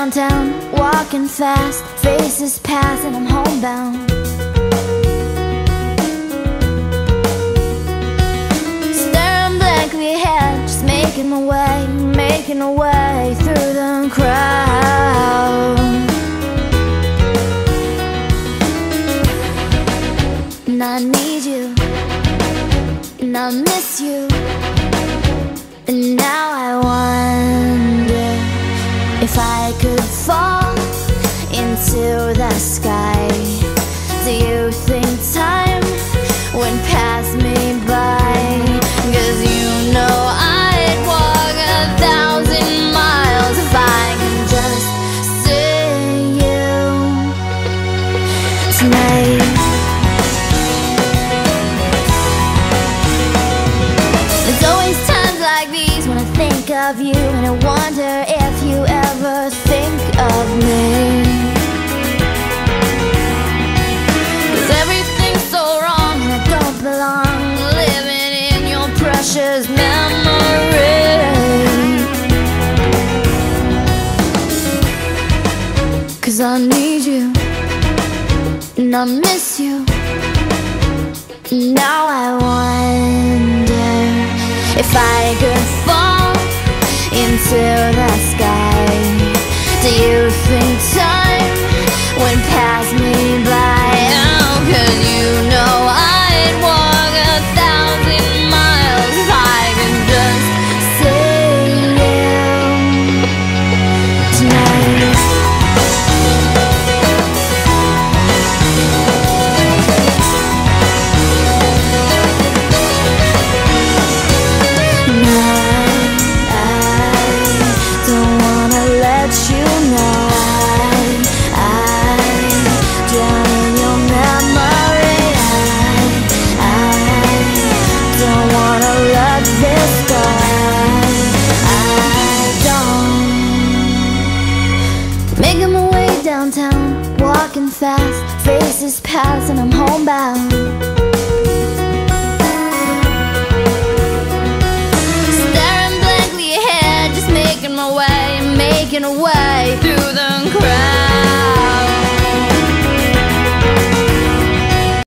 downtown, walking fast, faces pass and I'm homebound. Staring blankly ahead, just making my way through the crowd. And I need you, and I miss you, and now I wonder if I could fall into the sky. Do you think time went past me by? 'Cause you know I'd walk 1,000 miles if I can just see you tonight. There's always times like these when I think of you, and I wonder if you ever think of me. 'Cause everything's so wrong and I don't belong, living in your precious memory. 'Cause I need you, and I miss you. Now I wonder if I could fall into the sky. Do you think time went past me by? Oh, 'cause you know I'd walk 1,000 miles if I could just see you tonight. Making my way downtown, walking fast, faces pass and I'm homebound. Staring blankly ahead, just making my way